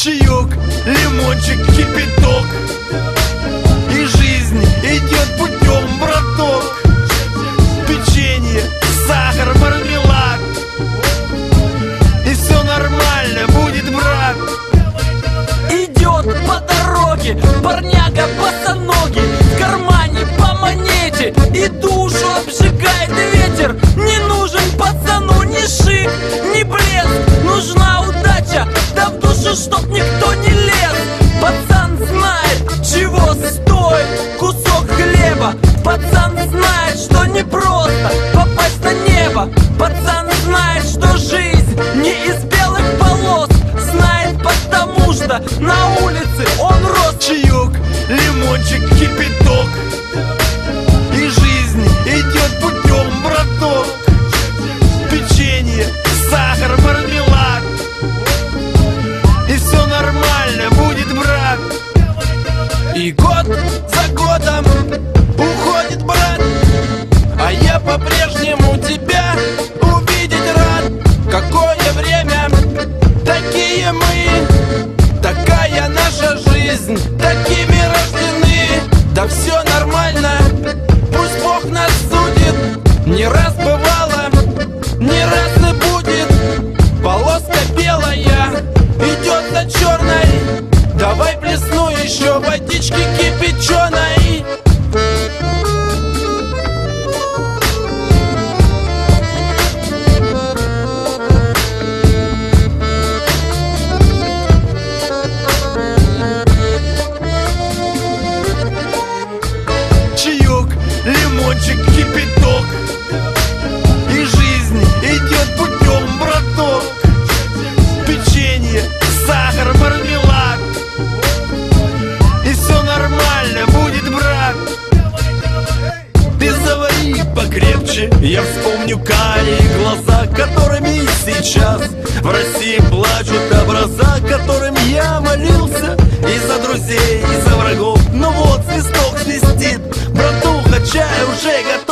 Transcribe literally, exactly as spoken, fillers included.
Чаек, лимончик, кипяток, и жизнь идет путем, браток. Печенье, сахар, мармелад, и все нормально будет, брат. Идет по дороге парняга босоногий, в кармане по монете, и душу обжигает ветер. Не нужен пацану ни шик, ни блеск, нужна удача, да в душу, чтоб никто не лез. Пацан знает, чего стоит кусок хлеба. Пацан знает, что непросто попасть на небо. Пацан знает, что жизнь не из белых полос. Знает, потому что на улице он рос. Чаек, лимончик, кипяток, и жизнь идет путем, браток. Печенье, сахар, мармелад, и все нормально будет, брат. И год за годом уходит, брат, а я по-прежнему тебя увидеть рад. Какое время, такие мы, такая наша жизнь, такими рождены. Да все нормально, пусть Бог нас судит. Не раз бывало, не раз и будет. Полоска белая идет за черной, давай плесну еще водички кипяченой. Чаек, лимончик, кипяток, и жизнь идет путем, браток. Печенье, сахар, мармелад, и все нормально будет, брат. Ты завари покрепче, я вспомню карие глаза, которыми сейчас в России плачут образа, которым я молился и за друзей, и за врагов. Но вот свисток свистит, братуха, чай уже готов.